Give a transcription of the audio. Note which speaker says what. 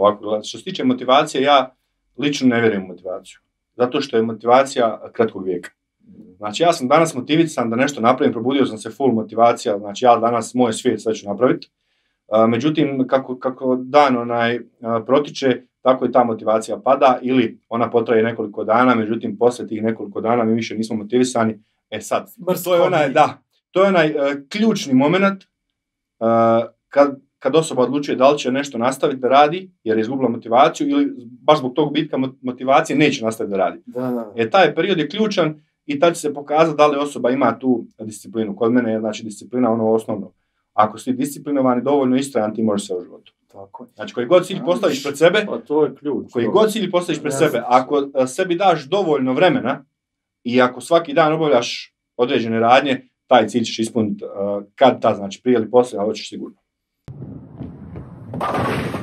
Speaker 1: ovako gledati. Što se tiče motivacije, ja lično ne vjerujem u motivaciju. Zato što je motivacija kratkog vijeka. Znači, ja sam danas motivisan da nešto napravim, probudio sam se full motivacija, znači ja danas moj svijet sve ću napraviti. Međutim, kako dan protiče, tako i ta motivacija pada ili ona potraje nekoliko dana, međutim, poslije tih nekoliko dana mi više nismo motivisani. Sad, to je onaj ključni moment kad osoba odlučuje da li će nešto nastaviti da radi, jer je izgubila motivaciju, ili baš zbog tog bitka motivacije neće nastaviti da radi. Taj period je ključan i tad će se pokazati da li osoba ima tu disciplinu. Kod mene je znači disciplina ono osnovno. Ako si disciplinovani, dovoljno istrajan, ti možeš sve u životu.
Speaker 2: Tako.
Speaker 1: Znači, koji god cilj postaviš pred sebe,
Speaker 2: to je ključ.
Speaker 1: Koji god cilj postaviš pred sebe, ako sebi daš dovoljno vremena i ako svaki dan obavljaš određene radnje, taj cilj ćeš ispuniti kad znači prije ili poslije, ali hoćeš sigurno.